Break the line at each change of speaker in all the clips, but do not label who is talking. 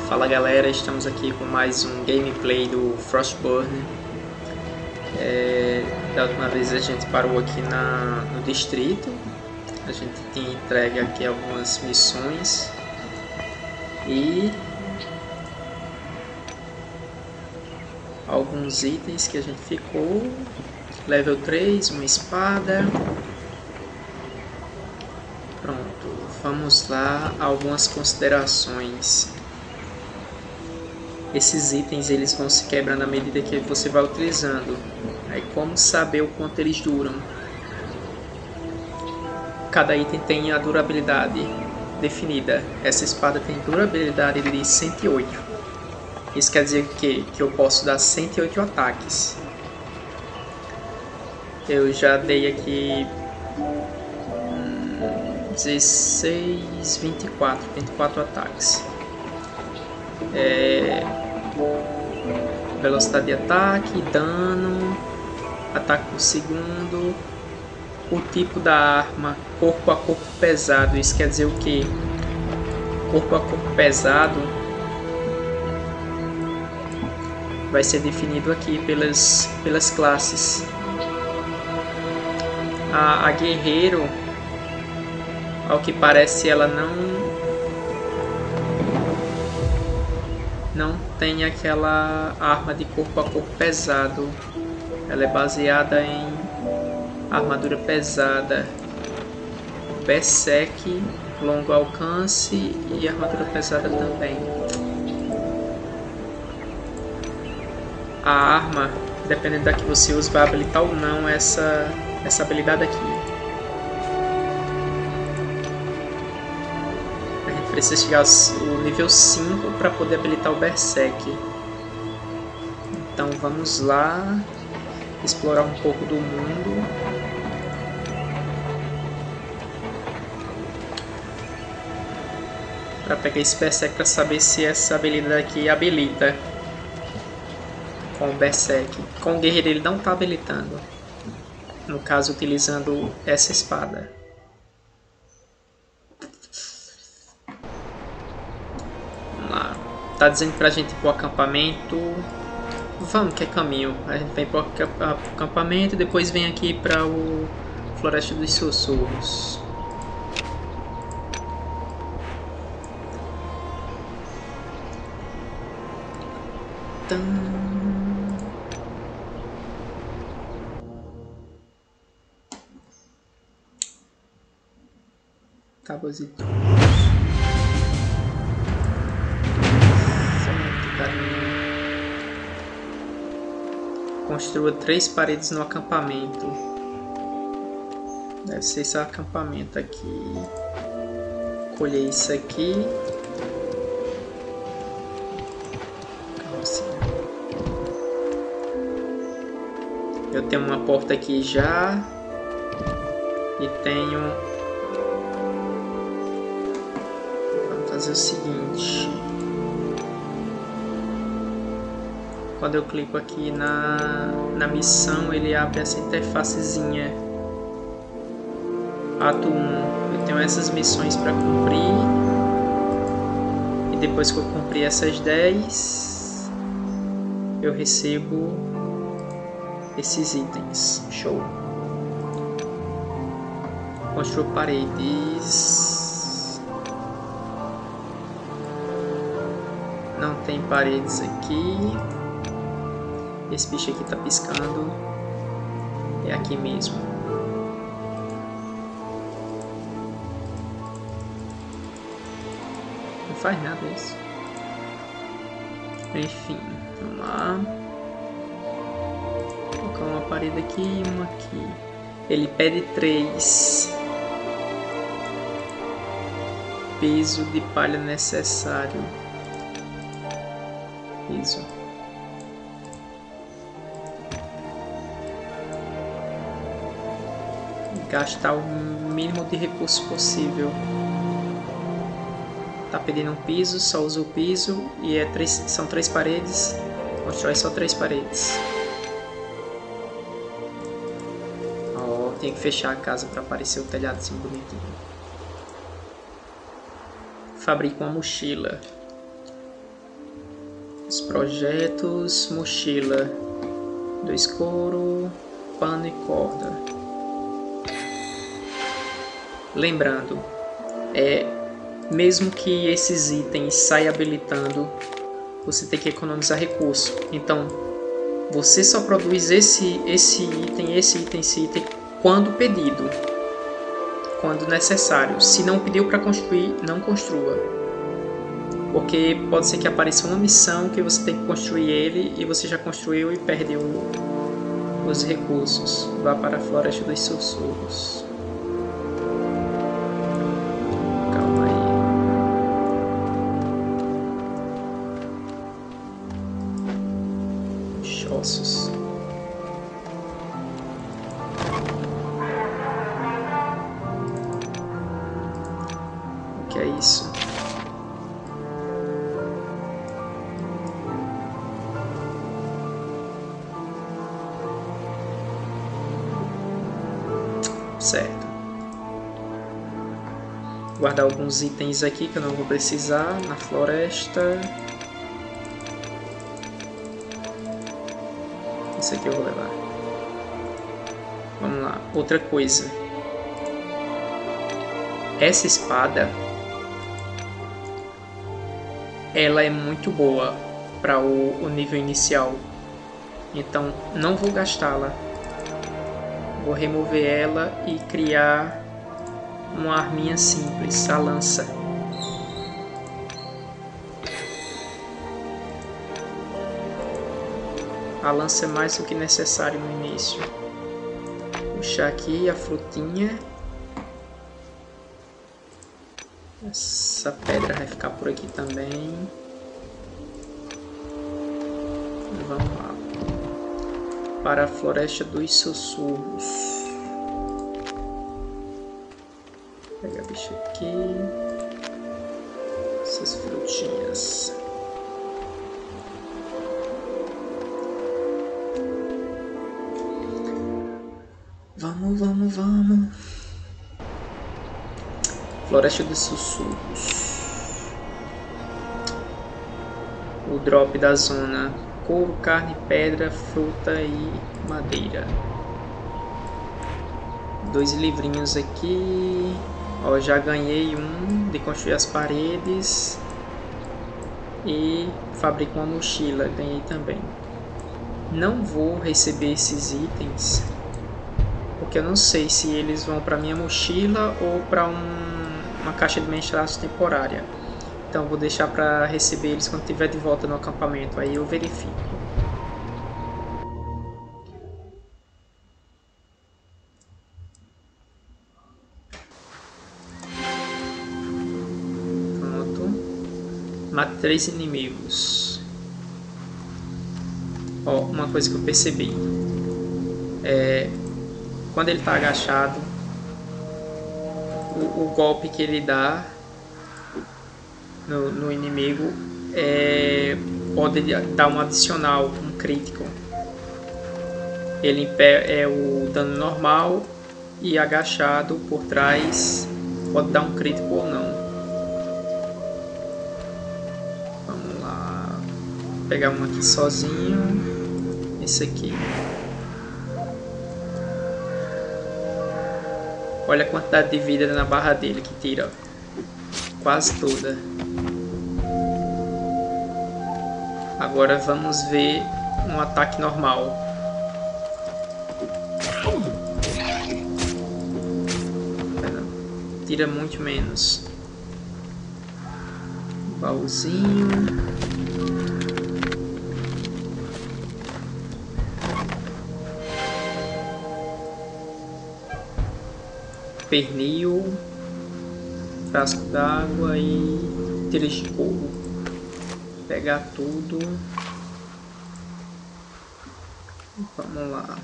Fala galera, estamos aqui com mais um gameplay do Frostburn. Da última vez a gente parou aqui no distrito. A gente tinha entregue aqui algumas missões e alguns itens que a gente ficou. Level 3, uma espada. Pronto, vamos lá, algumas considerações. Esses itens eles vão se quebrando à medida que você vai utilizando. Aí como saber o quanto eles duram? Cada item tem a durabilidade definida. Essa espada tem durabilidade de 108. Isso quer dizer que eu posso dar 108 ataques. Eu já dei aqui 16, 24 ataques. Velocidade de ataque, dano, ataque por segundo, o tipo da arma, corpo a corpo pesado. Isso quer dizer o que? Corpo a corpo pesado vai ser definido aqui pelas classes. A guerreiro, ao que parece, ela não tem aquela arma de corpo a corpo pesado. Ela é baseada em armadura pesada, Berserk, longo alcance e armadura pesada também. A arma, dependendo da que você usa, vai habilitar ou não essa habilidade aqui. A gente precisa chegar ao nível 5 para poder habilitar o Berserk. Então vamos lá explorar um pouco do mundo. Para pegar esse Berserk para saber se essa habilidade aqui habilita com o Berserk. Com o guerreiro ele não está habilitando. No caso, utilizando essa espada. Vamos lá. Tá dizendo pra gente ir pro acampamento. Vamos, que é caminho. A gente vem pro acampamento e depois vem aqui para o Floresta dos Sussurros. Tábuas e troncos. Construa 3 paredes no acampamento. Deve ser esse acampamento aqui. Colher isso aqui. Eu tenho uma porta aqui já. E tenho... fazer o seguinte, quando eu clico aqui na missão, ele abre essa interfacezinha. Ato 1, eu tenho essas missões para cumprir, e depois que eu cumprir essas 10 eu recebo esses itens. Show. Construa paredes. Não tem paredes aqui. Esse bicho aqui tá piscando. É aqui mesmo. Não faz nada isso. Enfim, vamos lá. Vou colocar uma parede aqui e uma aqui. Ele pede 3. Peso de palha necessário. Isso. Gastar o mínimo de recurso possível. Tá pedindo um piso, só usa o piso e são 3 paredes. Constrói só 3 paredes. Tem que fechar a casa para aparecer o telhado assim bonitinho. Fabrica uma mochila. Os projetos, mochila, 2 couro, pano e corda. Lembrando, mesmo que esses itens saiam habilitando, você tem que economizar recurso. Então, você só produz esse item quando pedido, quando necessário. Se não pediu para construir, não construa. Porque pode ser que apareça uma missão que você tem que construir ele e você já construiu e perdeu os recursos. Vá para a Floresta dos Sussurros. Calma aí. Os ossos. O que é isso? Certo. Guardar alguns itens aqui que eu não vou precisar na floresta. Isso aqui eu vou levar. Vamos lá. Outra coisa. Essa espada, ela é muito boa para o nível inicial. Então não vou gastá-la. Vou remover ela e criar uma arminha simples, a lança. A lança é mais do que necessário no início. Puxar aqui a frutinha. Essa pedra vai ficar por aqui também. Vamos lá. Para a Floresta dos Sussurros. Vou pegar bicho aqui. Essas frutinhas. Vamos. Floresta dos Sussurros. O drop da zona. Couro, carne, pedra, fruta e madeira. 2 livrinhos aqui. Ó, já ganhei um de construir as paredes. E fabrico uma mochila, ganhei também. Não vou receber esses itens, porque eu não sei se eles vão para minha mochila ou para uma caixa de mensagens temporária. Então vou deixar para receber eles quando estiver de volta no acampamento, aí eu verifico. Pronto. Mate 3 inimigos. Ó, uma coisa que eu percebi. Quando ele está agachado, o golpe que ele dá no inimigo pode dar um adicional, um crítico. Ele é o dano normal e agachado por trás pode dar um crítico ou não. Vamos lá, vou pegar um aqui sozinho, esse aqui. Olha a quantidade de vida na barra dele que tira, quase toda. Agora vamos ver um ataque normal. Tira muito menos. Baúzinho. Pernil. Frasco d'água e tiras de couro. Pegar tudo. Vamos lá.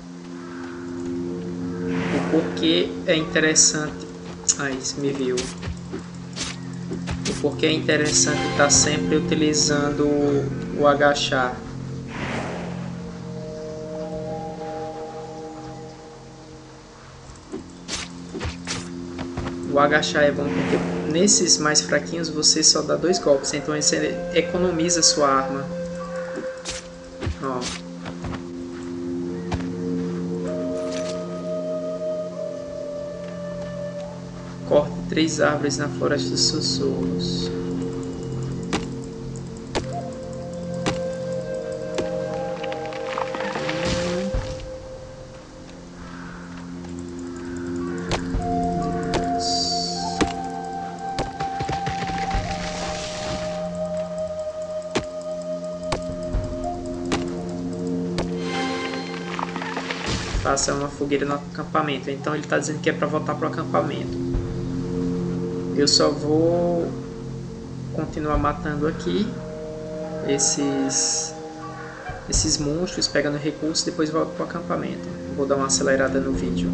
O porquê é interessante. Aí, você me viu. O porquê é interessante estar sempre utilizando o agachar. O agachar é bom porque nesses mais fraquinhos você só dá 2 golpes, então você economiza sua arma. Ó. Corte 3 árvores na Floresta dos Sussurros. Faça uma fogueira no acampamento. Então ele está dizendo que é para voltar para o acampamento. Eu só vou continuar matando aqui esses monstros, pegando recursos, depois volto para o acampamento. Vou dar uma acelerada no vídeo.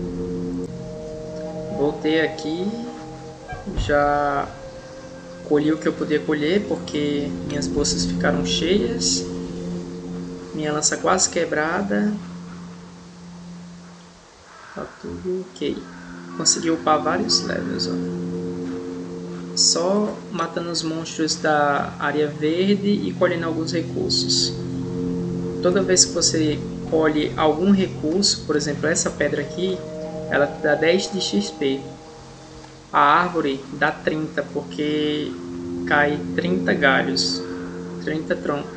Voltei aqui, já colhi o que eu podia colher porque minhas bolsas ficaram cheias, minha lança quase quebrada. Tá tudo ok. Consegui upar vários levels, ó. Só matando os monstros da área verde e colhendo alguns recursos. Toda vez que você colhe algum recurso, por exemplo essa pedra aqui, ela te dá 10 de XP. A árvore dá 30, porque cai 30 galhos, 30 troncos.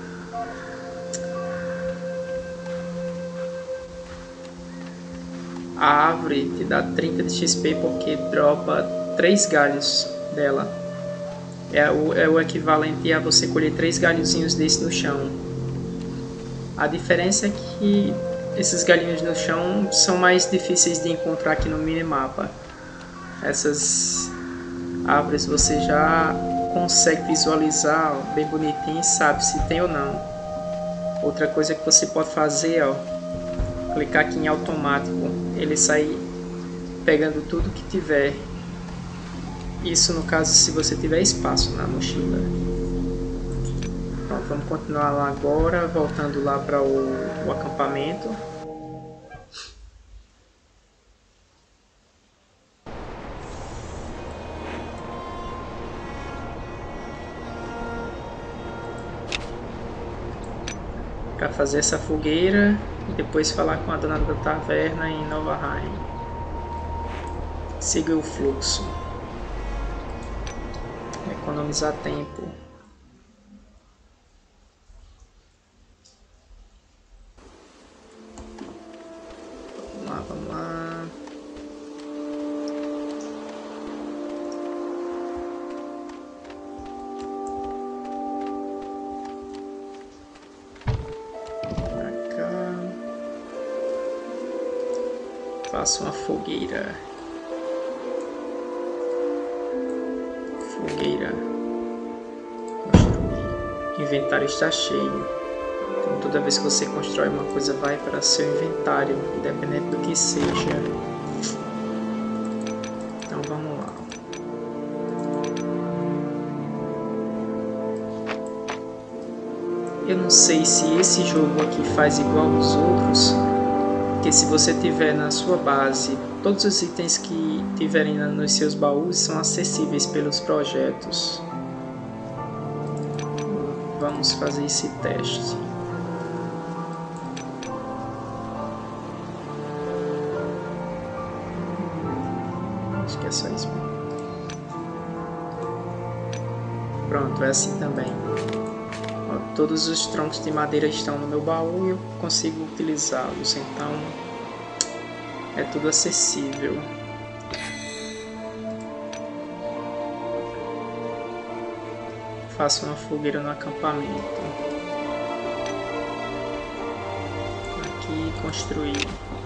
A árvore te dá 30 de XP porque dropa 3 galhos dela. É o equivalente a você colher 3 galhozinhos desse no chão. A diferença é que esses galhinhos no chão são mais difíceis de encontrar aqui no minimapa. Essas árvores você já consegue visualizar, ó, bem bonitinho, e sabe se tem ou não. Outra coisa que você pode fazer, ó, clicar aqui em automático, ele sai pegando tudo que tiver. Isso no caso se você tiver espaço na mochila. Então, vamos continuar lá agora, voltando lá para o acampamento. Para fazer essa fogueira e depois falar com a dona da taverna em Novaheim. Siga o fluxo. Economizar tempo. Vamos lá. Pra cá. Faço uma fogueira. Construir. O inventário está cheio. Então toda vez que você constrói uma coisa vai para seu inventário, independente do que seja. Então vamos lá. Eu não sei se esse jogo aqui faz igual aos outros, porque se você tiver na sua base, todos os itens que tiverem nos seus baús são acessíveis pelos projetos. Vamos fazer esse teste. Acho que é só isso. Pronto, é assim também. Ó, todos os troncos de madeira estão no meu baú e eu consigo utilizá-los, então é tudo acessível. Faço uma fogueira no acampamento. Aqui, construir.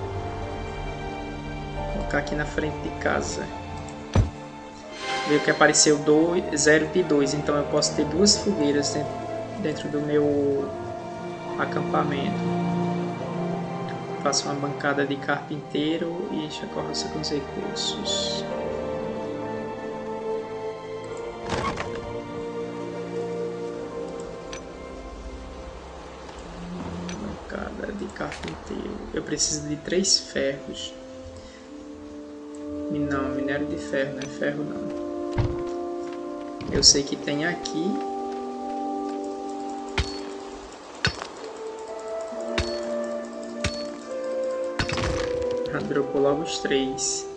Vou colocar aqui na frente de casa. Viu que apareceu 0 de 2, então eu posso ter 2 fogueiras dentro do meu acampamento. Faço uma bancada de carpinteiro e encho a carroça com os recursos. Bancada de carpinteiro. Eu preciso de 3 ferros. Não, minério de ferro, não é ferro não. Eu sei que tem aqui. Dropou logo os 3.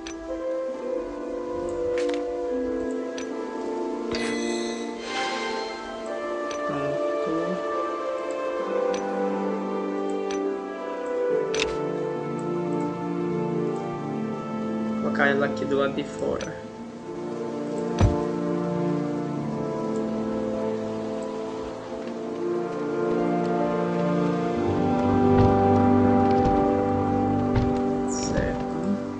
Colocar ela aqui do lado de fora. Certo.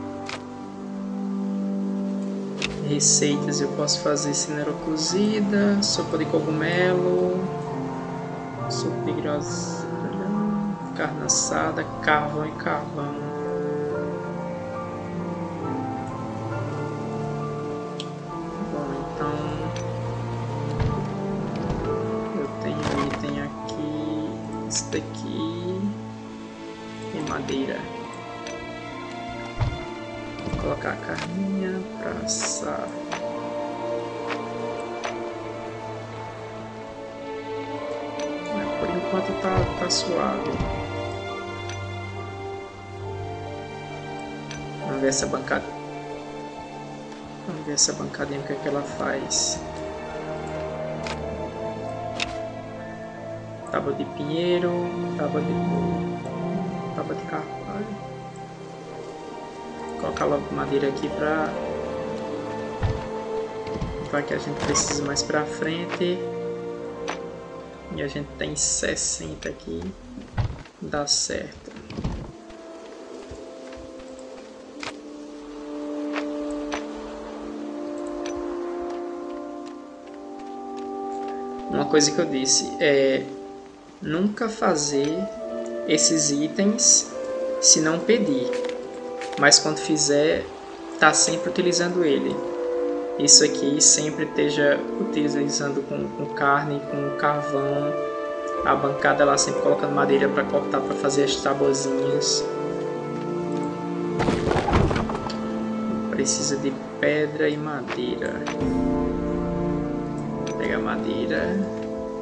Receitas eu posso fazer cenoura cozida, sopa de cogumelo, sopa de groselha, carne assada, carvão e carvão. Daqui e madeira. Vou colocar a carninha pra assar. Por enquanto tá suave. Vamos ver essa bancada. Vamos ver essa bancadinha, o que é que ela faz. Tábua de pinheiro, tábua de carvalho. Vou colocar logo madeira aqui para que a gente precise mais para frente. E a gente tem 60 aqui, dá certo. Uma coisa que eu disse é nunca fazer esses itens se não pedir, mas quando fizer, tá sempre utilizando ele. Isso aqui sempre esteja utilizando com carne, com carvão. A bancada lá sempre colocando madeira para cortar, para fazer as tabuazinhas. Precisa de pedra e madeira. Pega a madeira.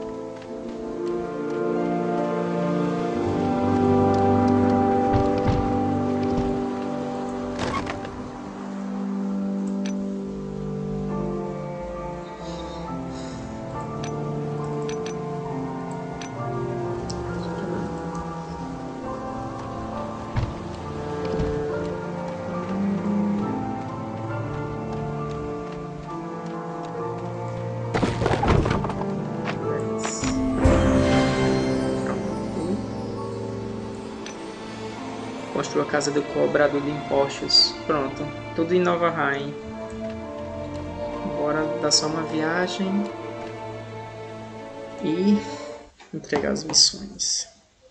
Construiu a casa do cobrador de impostos. Pronto, tudo em Nova Rain. Bora dar só uma viagem e entregar as missões.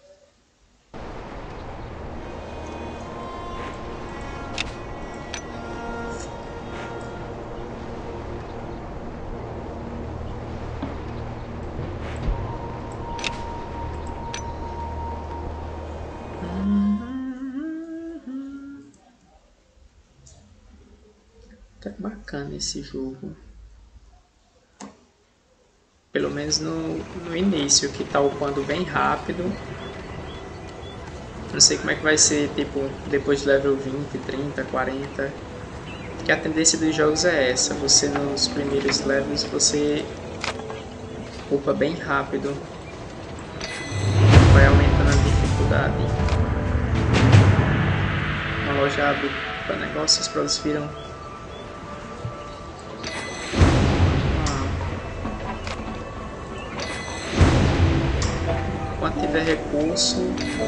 Tá bacana esse jogo. Pelo menos no início, que tá upando bem rápido. Não sei como é que vai ser, tipo, depois de level 20, 30, 40. Porque a tendência dos jogos é essa. Você nos primeiros levels, você upa bem rápido. Vai aumentando a dificuldade. Uma loja abre para negócios, para eles viram. Quando tiver recurso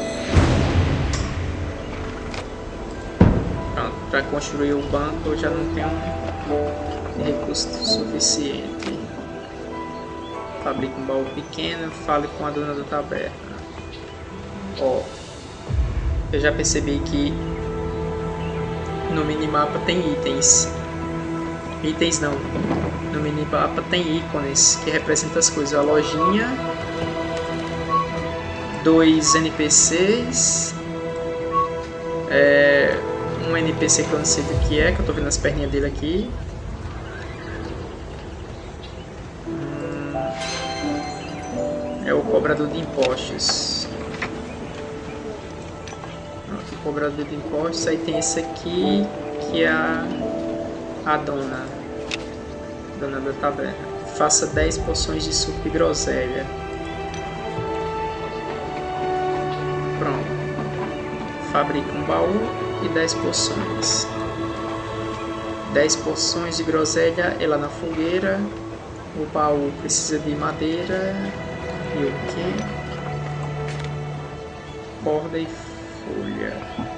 para construir o banco, eu já não tenho recurso suficiente. Fabrique um baú pequeno, fale com a dona da taberna. Ó, eu já percebi que no minimapa tem itens. Itens não. No minimapa tem ícones que representam as coisas. A lojinha, 2 NPCs, um NPC que eu não sei do que eu tô vendo as perninhas dele aqui. É o cobrador de impostos. Pronto, cobrador de impostos. Aí tem esse aqui, que é a dona da taverna. Faça 10 porções de suco de groselha. Pronto. Fabrica um baú e 10 porções. 10 porções de groselha é lá na fogueira. O baú precisa de madeira e o que? Corda e folha.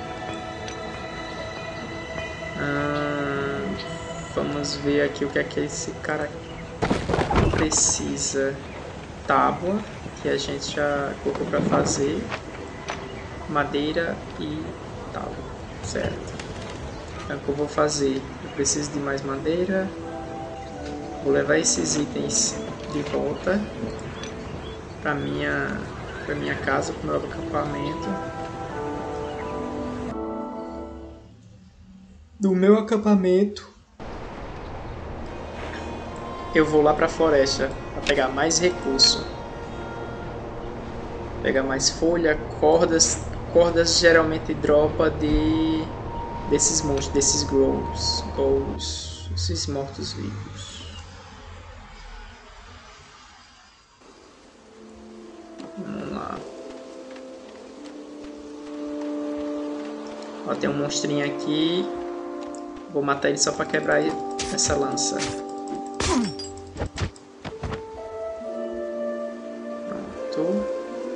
Vamos ver aqui o que é que esse cara precisa. Tábua, que a gente já colocou para fazer. Madeira e tábua, certo? Então o que eu vou fazer? Eu preciso de mais madeira. Vou levar esses itens de volta para minha casa, para o meu acampamento. Do meu acampamento, eu vou lá para a floresta para pegar mais recurso. Pegar mais folha, cordas. Cordas geralmente dropa desses monstros, desses ghouls, esses mortos-vivos. Vamos lá. Ó, tem um monstrinho aqui. Vou matar ele só para quebrar essa lança. Pronto.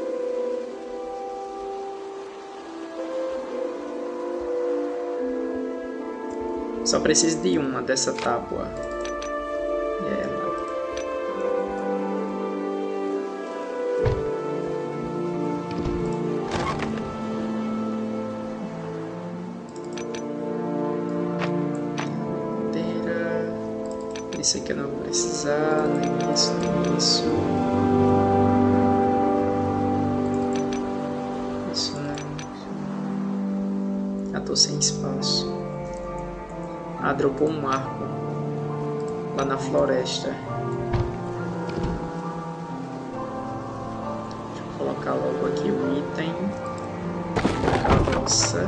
Só preciso de uma dessa tábua. E ela. Madeira. Isso aqui eu não vou precisar. Nem isso, nem isso. Isso não. Já tô sem espaço. Ah, dropou um arco lá na floresta. Deixa eu colocar logo aqui o item. Carroça.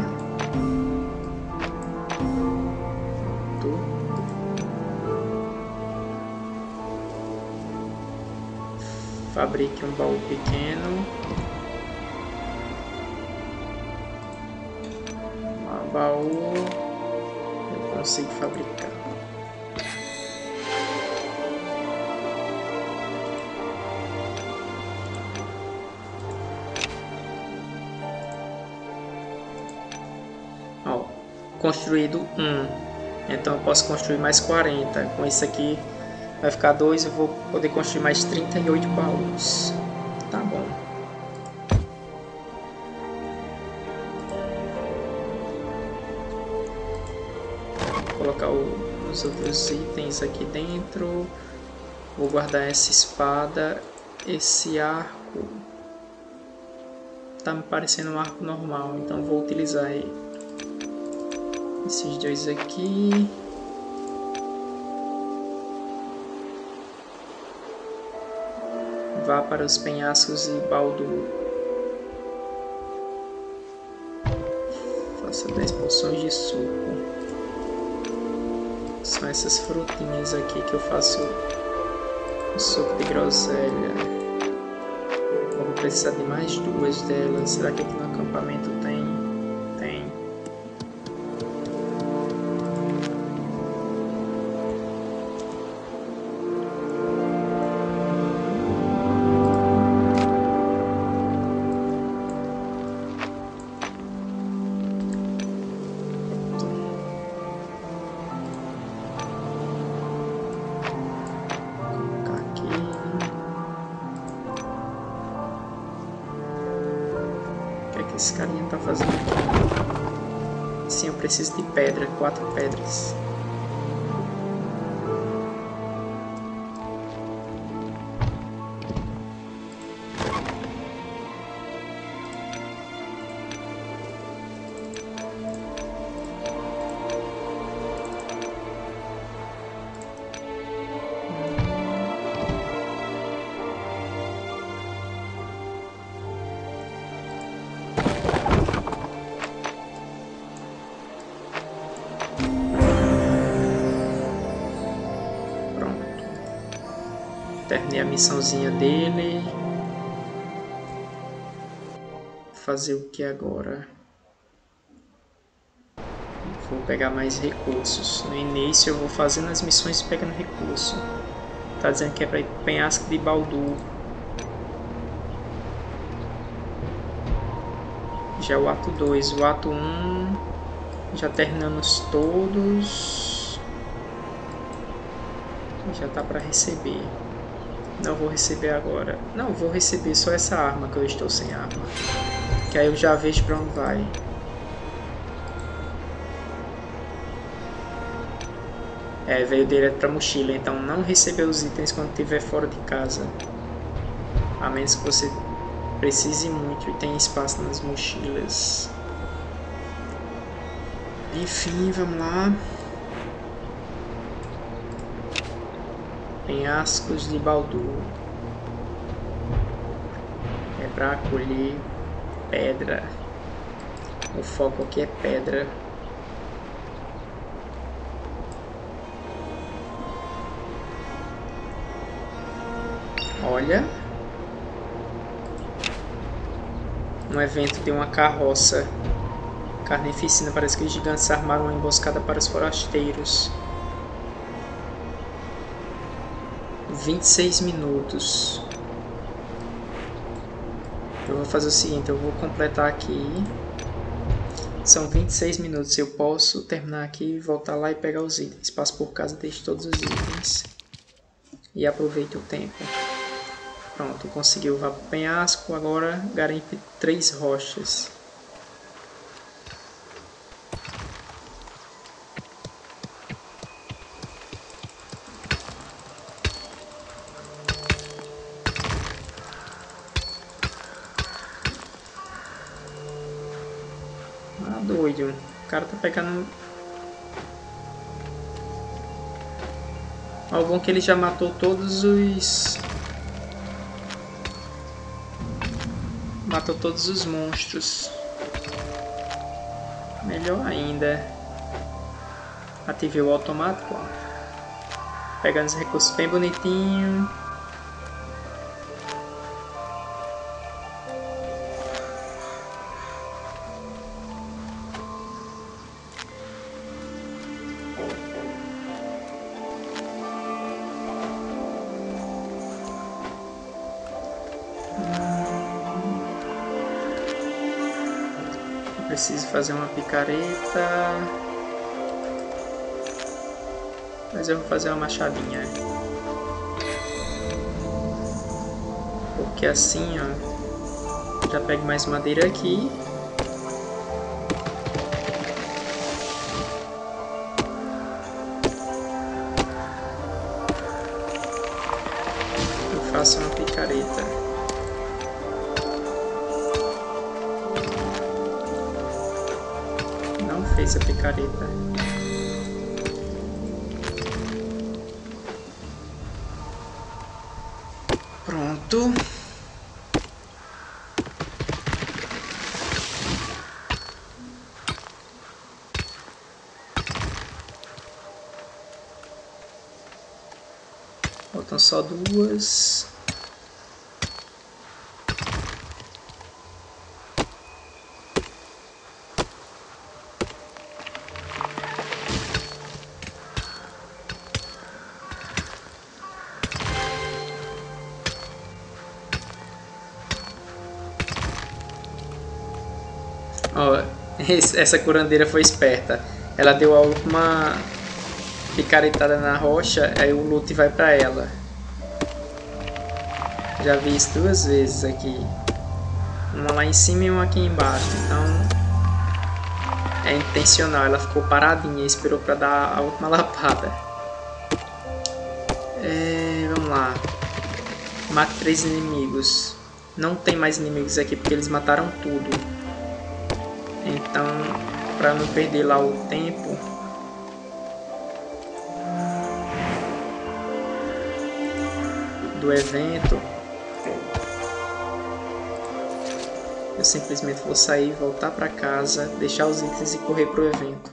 Fabrique um baú pequeno. Um baú. Consigo fabricar. Ó, construído 1. Então eu posso construir mais 40. Com isso aqui vai ficar 2. Eu vou poder construir mais 38 baús. Tá bom. Colocar os outros itens aqui dentro. Vou guardar essa espada. Esse arco tá me parecendo um arco normal, então vou utilizar esses dois aqui. Vá para os penhascos e baldu. Faça 10 porções de suco. São essas frutinhas aqui que eu faço o suco de groselha. Eu vou precisar de mais 2 delas. Será que aqui no acampamento tem? Tem. Esse carinha tá fazendo aqui. Sim, eu preciso de pedra, 4 pedras. Terminei a missãozinha dele. Fazer o que agora? Vou pegar mais recursos. No início eu vou fazendo as missões pegando recurso. Tá dizendo que é para ir pro penhasco de Baldur. Já é o ato 2. O ato 1 já terminamos todos. Já tá para receber. Não vou receber agora. Não, vou receber só essa arma, que eu estou sem arma. Que aí eu já vejo para onde vai. É, veio direto pra mochila, então não recebeu os itens quando estiver fora de casa. A menos que você precise muito e tenha espaço nas mochilas. Enfim, vamos lá. Penhascos de Baldur. É pra colher pedra. O foco aqui é pedra. Olha, um evento de uma carroça. Carnificina, parece que os gigantes armaram uma emboscada para os forasteiros. 26 minutos. Eu vou fazer o seguinte, eu vou completar aqui. São 26 minutos, eu posso terminar aqui, voltar lá e pegar os itens. Passo por casa, deixo todos os itens. E aproveito o tempo. Pronto, conseguiu vá para o penhasco, agora garimpe 3 rochas. Ah, doido, o cara tá pegando... O bom que ele já matou todos os... Matou todos os monstros. Melhor ainda. Ativei o automático. Ó. Pegando os recursos bem bonitinho. Preciso fazer uma picareta. Mas eu vou fazer uma machadinha. Porque assim, ó. Já pego mais madeira aqui. Eu faço uma picareta. Fez a picareta. Pronto. Faltam só 2. Ó, essa curandeira foi esperta. Ela deu a última picaretada na rocha, aí o loot vai pra ela. Já vi isso 2 vezes aqui. Uma lá em cima e uma aqui embaixo. Então é intencional. Ela ficou paradinha e esperou pra dar a última lapada. Vamos lá. Mate 3 inimigos. Não tem mais inimigos aqui porque eles mataram tudo. Então, para não perder lá o tempo, do evento, eu simplesmente vou sair, voltar para casa, deixar os itens e correr pro evento.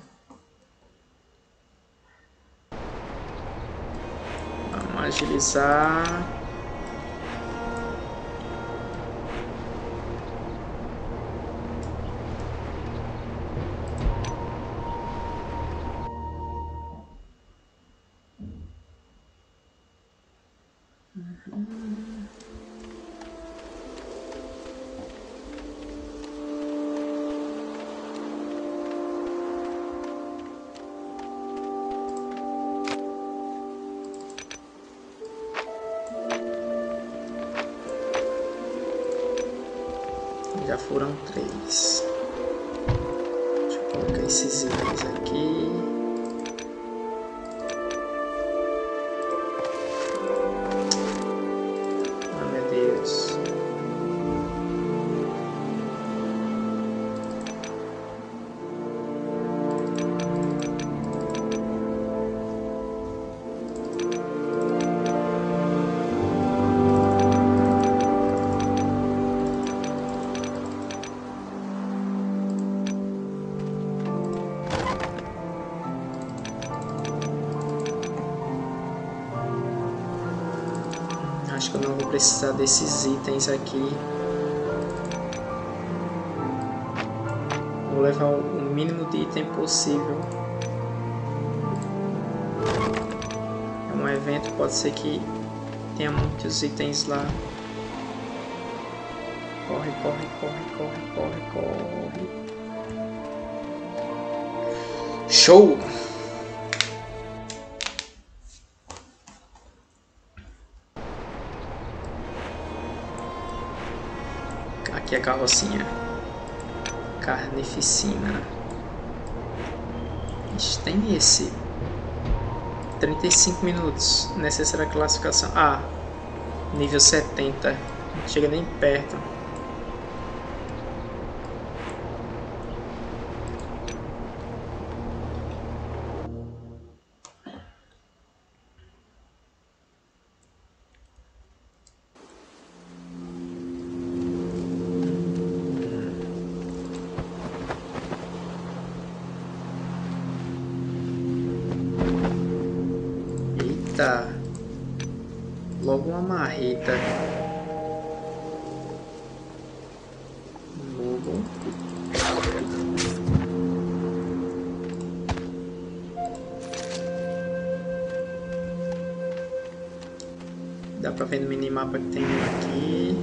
Vamos agilizar. Já foram 3. Deixa eu colocar esses itens aqui. Ah, meu Deus. Acho que eu não vou precisar desses itens aqui. Vou levar o mínimo de item possível. É um evento, pode ser que tenha muitos itens lá. Corre, corre, corre, corre, corre, corre. Show! Aqui é a carrocinha. Carnificina. Ixi, tem esse. 35 minutos. Necessária classificação. Ah, nível 70. Não chega nem perto. Eita. Logo uma marreta. Lobo. Dá pra ver no minimapa que tem um aqui.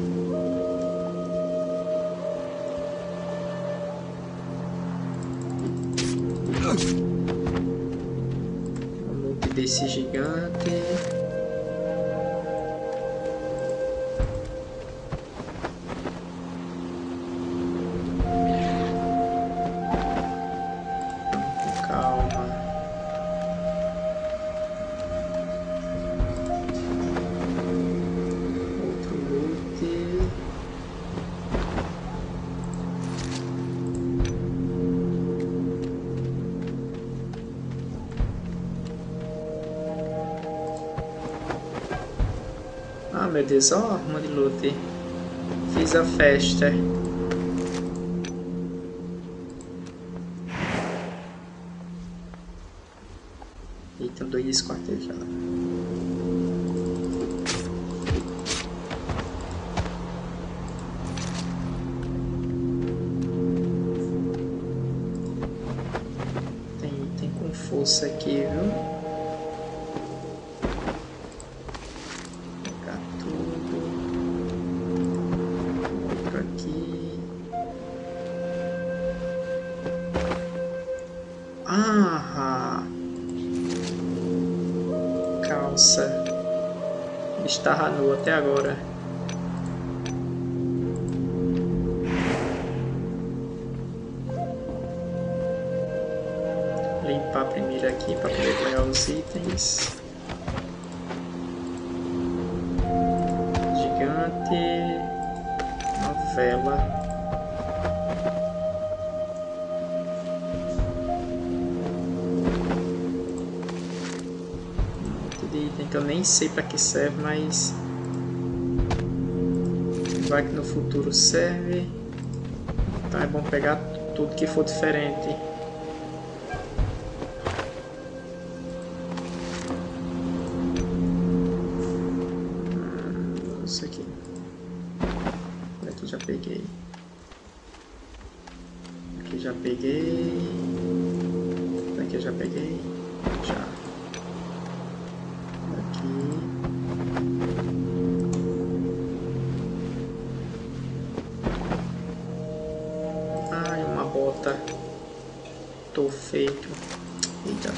Um loop desse gigante. Ah, meu Deus, ó, arma de loot. Fiz a festa. Eita, 2 esquartejados. Tem com força aqui, viu? Ah, calça. Estava nu até agora. Limpar primeiro aqui para poder pegar os itens. Gigante. Novela. Que eu nem sei para que serve, mas vai que no futuro serve. Então é bom pegar tudo que for diferente. Isso aqui. Aqui já peguei. Aqui já peguei. Aqui já peguei. Já. Ai, uma bota. Tô feito. Eita.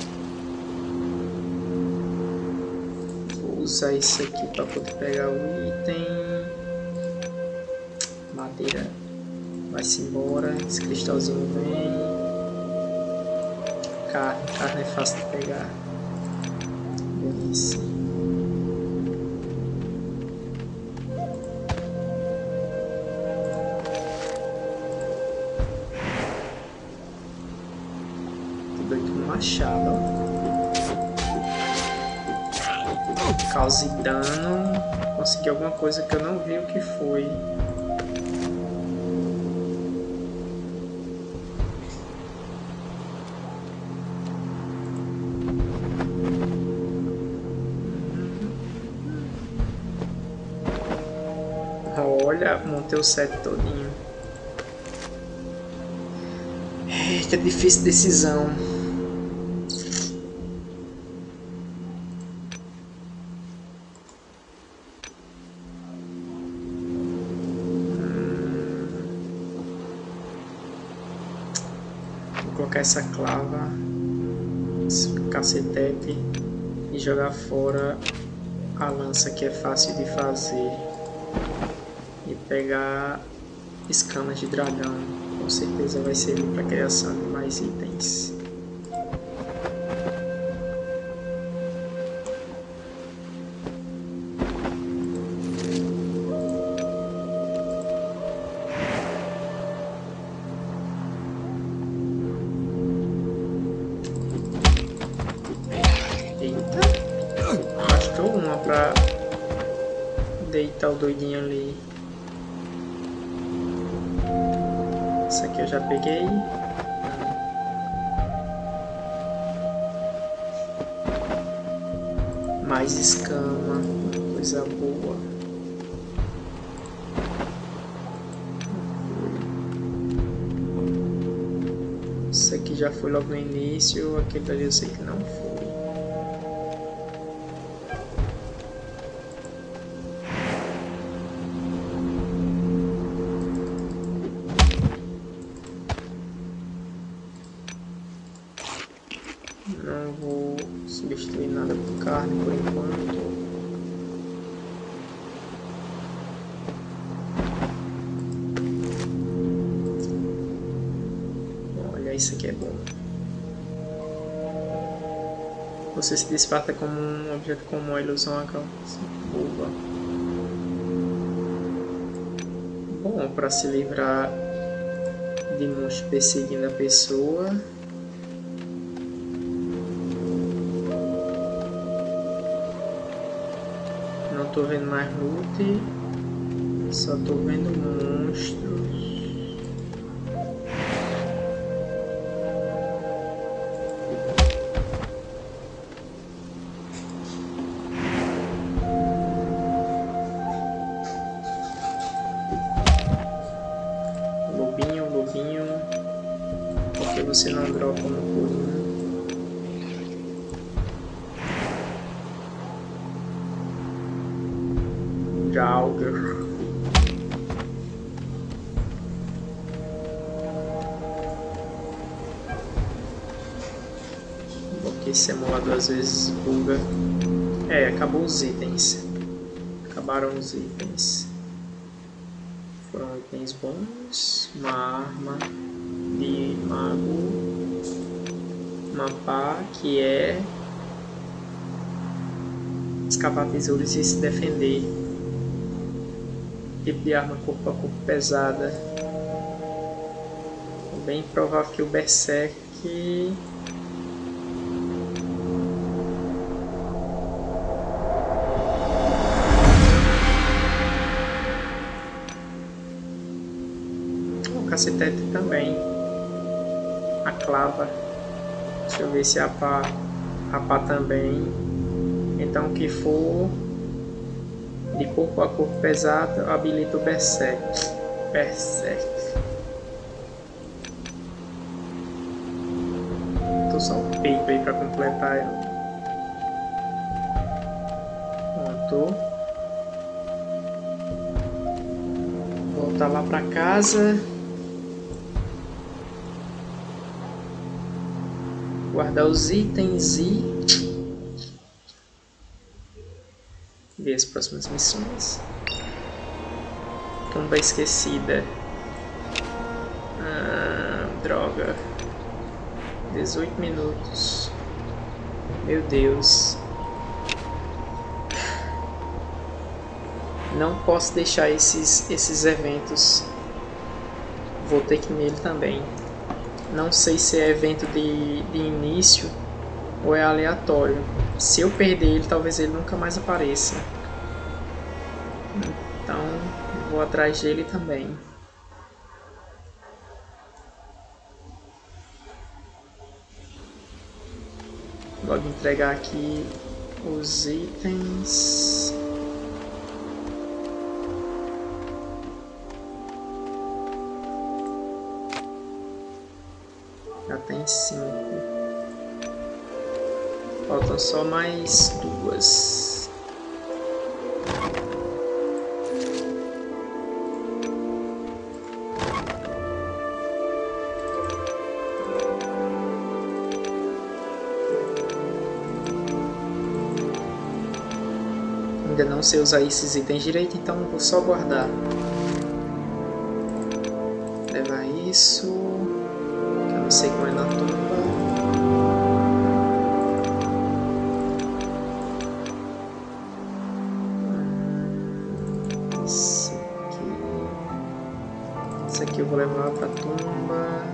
Vou usar isso aqui para poder pegar o item. Madeira. Vai-se embora. Esse cristalzinho vem. Carne é fácil de pegar. Beleza. Tudo aqui no machado, ó. Cause dano. Consegui alguma coisa que eu não vi o que foi. Olha, montei o set todinho. Eita, difícil decisão. Vou colocar essa clava, esse cacetete e jogar fora a lança, que é fácil de fazer. E pegar escamas de dragão, com certeza vai servir para a criação de mais itens. Eita, bastou uma para deitar o doidinho ali. Essa aqui eu já peguei. Mais escama, coisa boa. Isso aqui já foi logo no início, aquele ali eu sei que não foi. Não vou substituir nada por carne por enquanto. Olha, isso aqui é bom. Você se desperta como um objeto comum, uma ilusão, a boba. Bom, para se livrar de monstros perseguindo a pessoa. Não tô vendo mais loot, só tô vendo monstros. Lobinho, por que você não dropa no pulinho? Jalger. Porque esse emulador às vezes buga. É, acabou os itens. Acabaram os itens. Foram itens bons. Uma arma de mago. Uma pá que é escavar tesouros e se defender. Tipo de arma corpo a corpo pesada. É bem provável que o Berserk o cacetete também. A clava. Deixa eu ver se a pá também. Então o que for de corpo a corpo pesado habilita o Berserk. Tô só o peito aí pra completar ela. Pronto. Voltar lá pra casa. Guardar os itens e ver as próximas missões. Tumba esquecida. Droga. 18 minutos. Meu Deus. Não posso deixar esses eventos. Vou ter que ir nele também. Não sei se é evento de início ou é aleatório. Se eu perder ele, talvez ele nunca mais apareça. Então, vou atrás dele também. Logo entregar aqui os itens. Já tem 5. Faltam só mais 2. Ainda não sei usar esses itens direito, então vou só guardar. Levar isso, que eu não sei como é na tumba. Esse aqui eu vou levar para a tumba.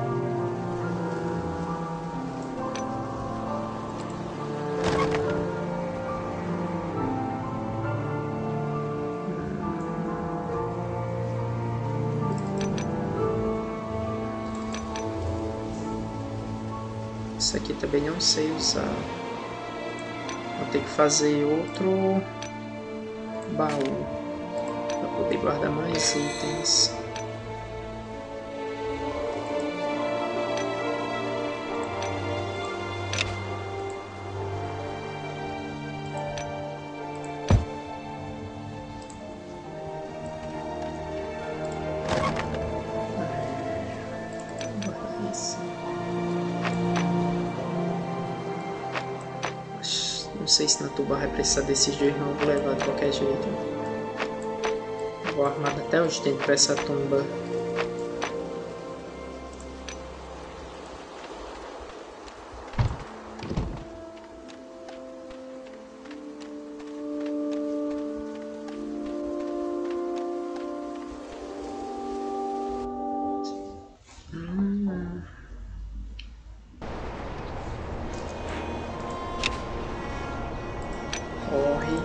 Isso aqui também não sei usar. Vou ter que fazer outro baú para poder guardar mais itens. Não sei se na tumba vai precisar desses dois, não vou levar de qualquer jeito. Vou armar até os dentes para essa tumba. Corre.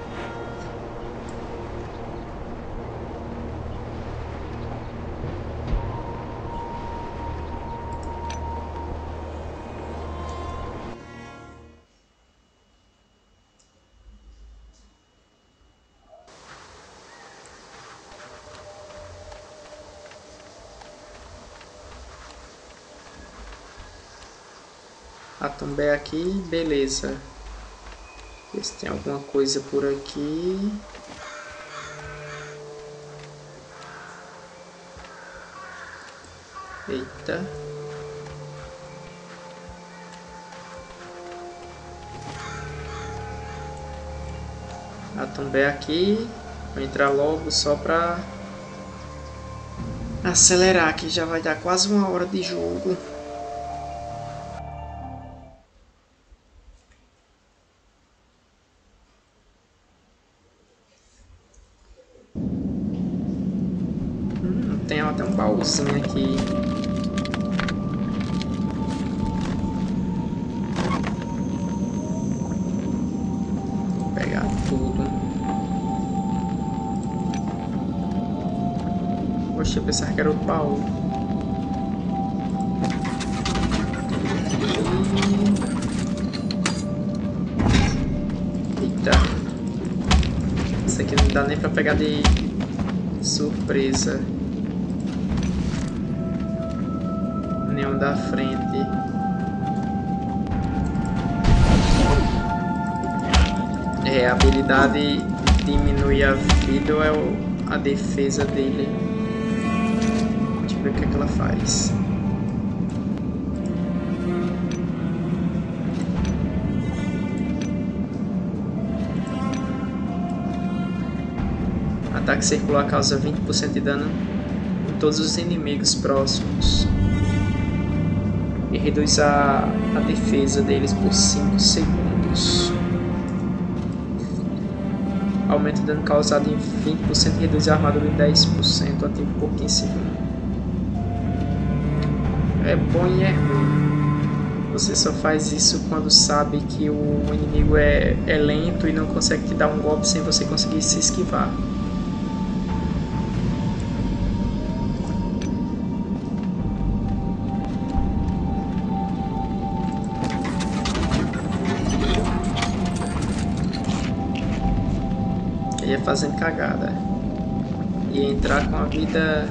A tumba é aqui, beleza. Ver se tem alguma coisa por aqui. Eita. A tumba é aqui. Vou entrar logo só pra acelerar, que já vai dar quase 1 hora de jogo. Tem até um baúzinho aqui. Vou pegar tudo. Poxa, eu pensava que era outro baú. Eita. Isso aqui não dá nem pra pegar de surpresa. Nenhum da frente. É, a habilidade diminui a vida ou é a defesa dele? Deixa eu ver o que é que ela faz. Ataque circular causa 20% de dano em todos os inimigos próximos. E reduz a defesa deles por 5 segundos. Aumenta o dano causado em 20% e reduz a armadura em 10%. Ativo por 15 segundos. É bom e é ruim. Você só faz isso quando sabe que o inimigo é lento e não consegue te dar um golpe sem você conseguir se esquivar. Ele ia fazendo cagada. Ia entrar com a vida...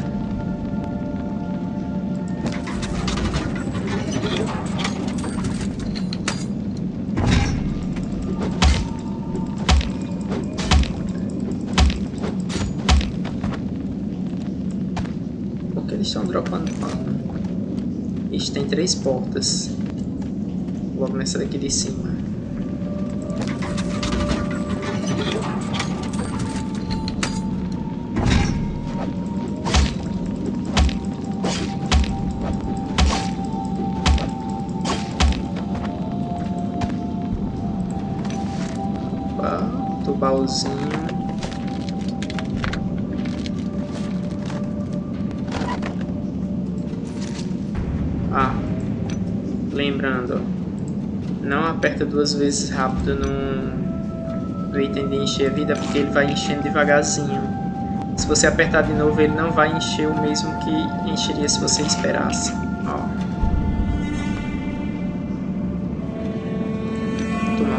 Eles estão dropando pano. Ixi, tem 3 portas. Logo nessa daqui de cima. Opa, do baúzinho. Lembrando, não aperta 2 vezes rápido no item de encher a vida, porque ele vai enchendo devagarzinho. Se você apertar de novo, ele não vai encher o mesmo que encheria se você esperasse. Ó. Tomar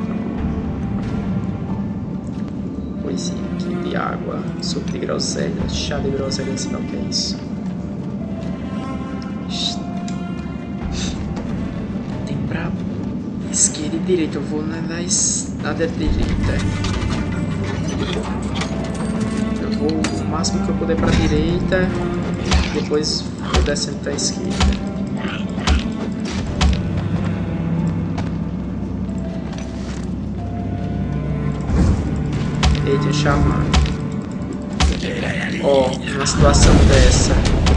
uma coisinha aqui de água, suco de groselha, chá de groselha, sei lá o que é isso. Esquerda e direita, eu vou na direita. Eu vou o máximo que eu puder para a direita, depois vou descendo para a esquerda. Eita, xamã. Ó, numa situação dessa,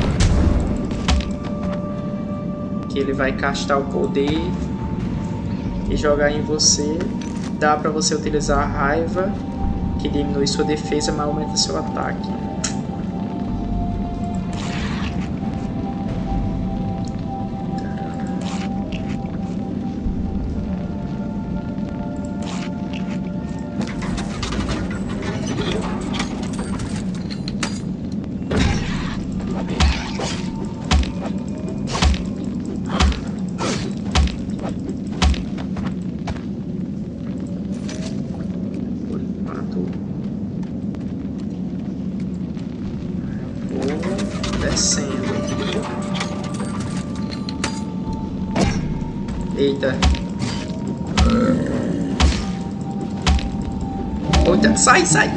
que ele vai castar o poder e jogar em você, dá pra você utilizar a raiva, que diminui sua defesa, mas aumenta seu ataque. Descendo. Eita. Eita, sai, sai.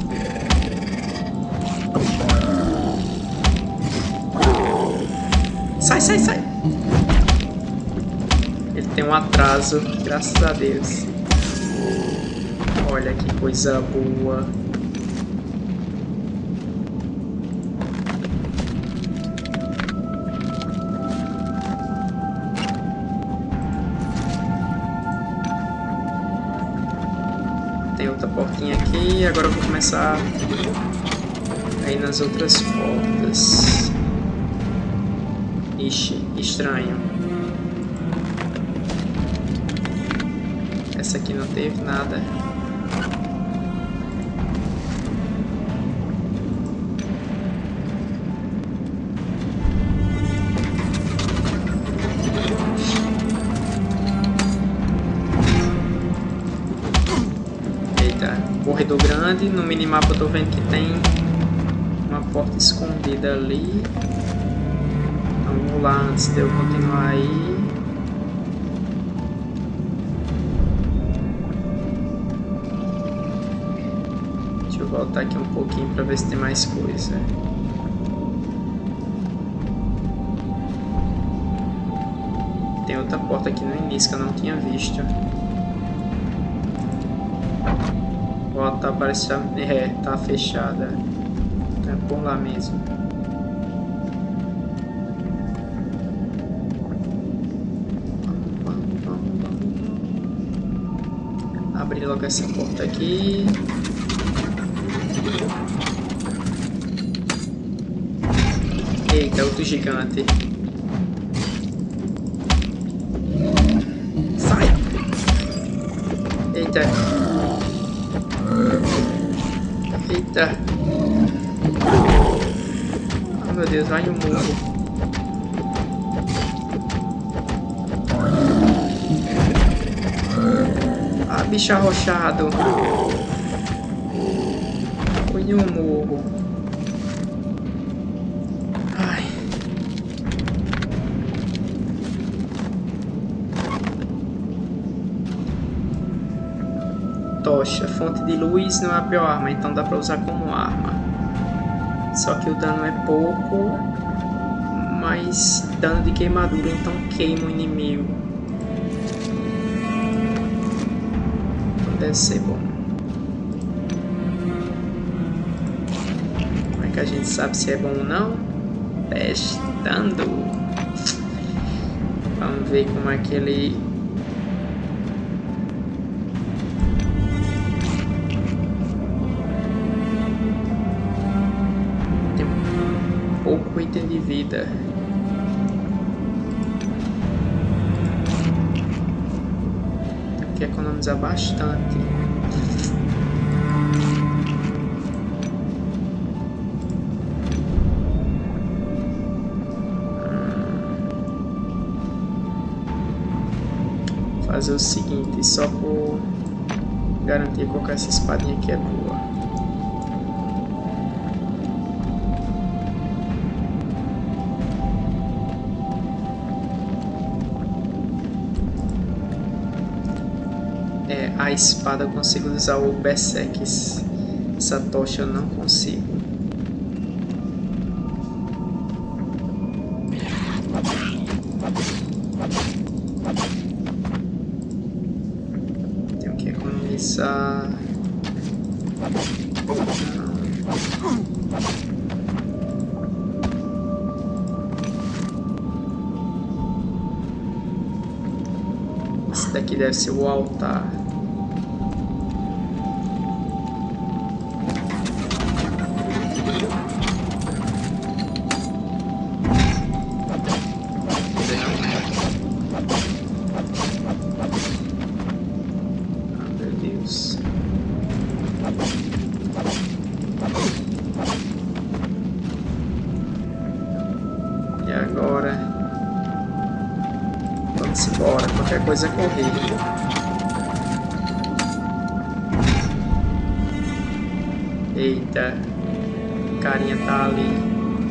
Sai, sai, sai. Ele tem um atraso, graças a Deus. Olha que coisa boa. Tem outra portinha aqui, agora eu vou começar a ir nas outras portas. Ixi, estranho. Essa aqui não teve nada. Corredor grande, no minimapa eu tô vendo que tem uma porta escondida ali. Então vamos lá antes de eu continuar aí. Deixa eu voltar aqui um pouquinho para ver se tem mais coisa. Tem outra porta aqui no início que eu não tinha visto. Ó, tá parecendo... tá fechada. É por lá mesmo. Abrir logo essa porta aqui. Eita, outro gigante. Sai! Eita. Eita. Oh, meu Deus, vai no morro. Ah, bicho arrochado. Foi no morro. Ai. Tocha. Fonte de luz não é a pior arma, então dá pra usar como arma. Só que o dano é pouco, mas dano de queimadura, então queima o inimigo. Então deve ser bom. Como é que a gente sabe se é bom ou não? Testando. Vamos ver como é que ele... pouco item de vida. Tem que economizar bastante. Fazer o seguinte, só por garantir que colocar essa espadinha aqui é boa. A espada eu consigo usar o Berserk. Essa tocha eu não consigo. Tenho que economizar. Esse daqui deve ser o altar. E agora vamos embora, qualquer coisa é correr. Eita, o carinha tá ali.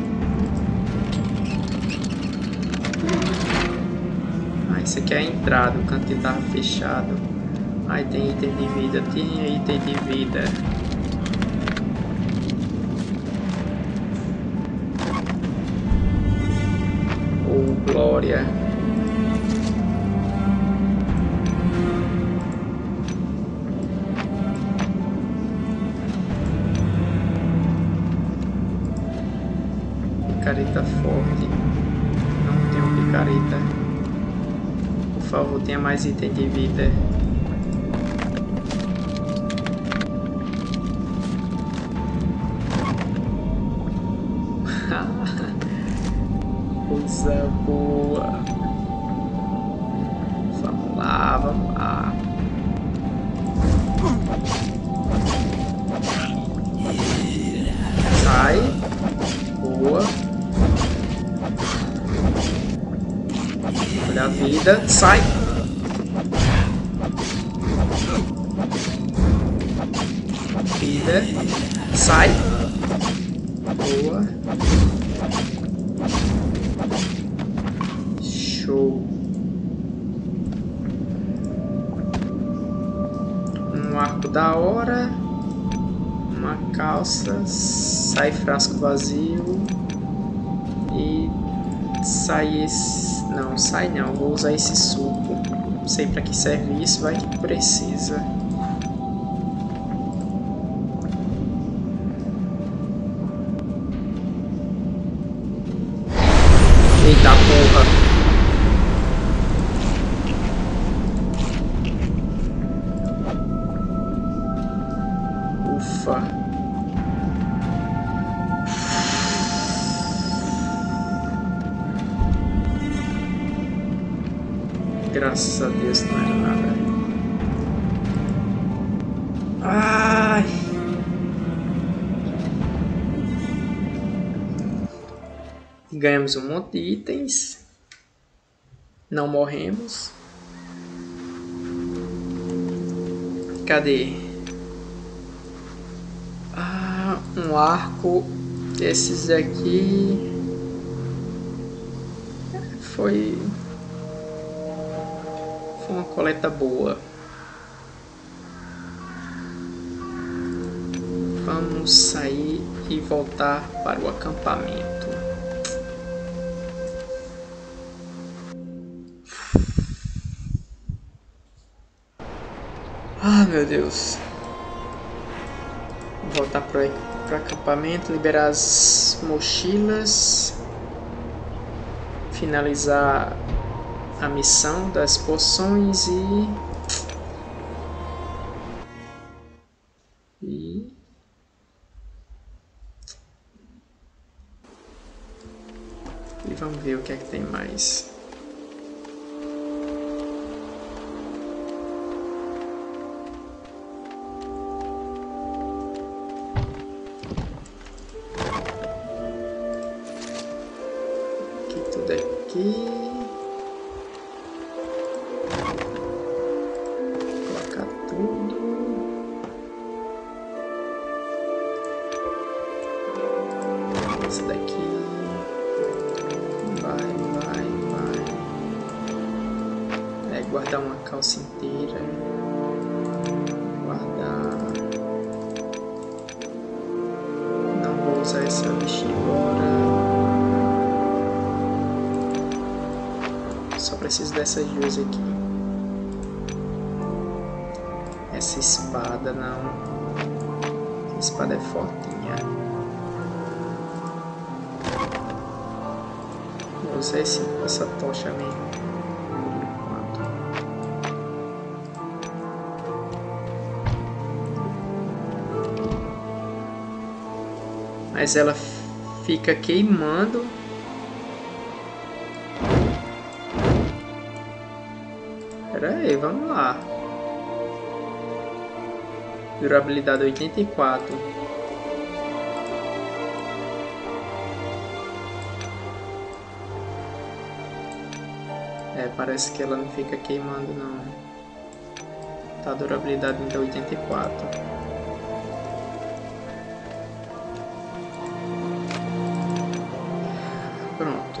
Ah, isso aqui é a entrada, o cantinho tava fechado. Aí tem item de vida, tinha item de vida. Oh, glória. Picareta forte. Não tenho picareta. Por favor, tenha mais item de vida. Coisa boa. Vamos lá, vamos lá. Sai. Boa. Olha a vida. Sai. Vida. Sai. Boa. Show. Um arco da hora. Uma calça. Sai frasco vazio. E sai esse... Não, sai não. Vou usar esse suco. Não sei pra que serve isso. Vai que precisa. Eita porra. Graças a Deus não era nada. Ai! Ganhamos um monte de itens. Não morremos. Cadê? Ah, um arco. Esses aqui. Foi uma coleta boa. Vamos sair e voltar para o acampamento. Ah, meu Deus. Voltar para o acampamento, liberar as mochilas, finalizar a missão das poções e vamos ver o que é que tem mais. Tudo aqui. Colocar tudo. Esse daqui. Vai. Guardar uma calça inteira. Guardar. Não vou usar essa bichinha agora. Só preciso dessas duas aqui. Essa espada não. Essa espada é fortinha. Vou usar essa tocha mesmo. Por enquanto. Mas ela fica queimando. Pera aí, vamos lá. Durabilidade 84. Parece que ela não fica queimando não. Tá, durabilidade ainda 84. Pronto.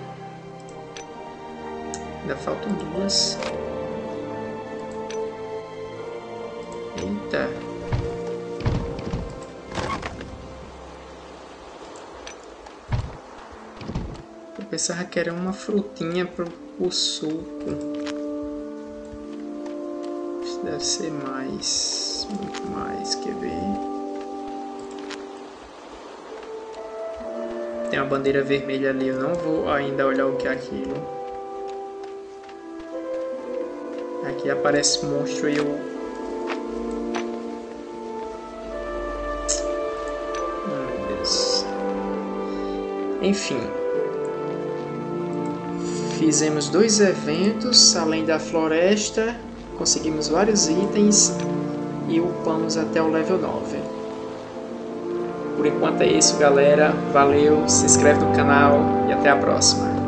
Ainda faltam duas. Eita. Eu pensava que era uma frutinha pro suco. Isso deve ser mais. Muito mais. Quer ver? Tem uma bandeira vermelha ali. Eu não vou ainda olhar o que é aquilo. Aqui aparece monstro e eu... Enfim, fizemos 2 eventos além da floresta, conseguimos vários itens e upamos até o level 9. Por enquanto é isso, galera. Valeu, se inscreve no canal e até a próxima.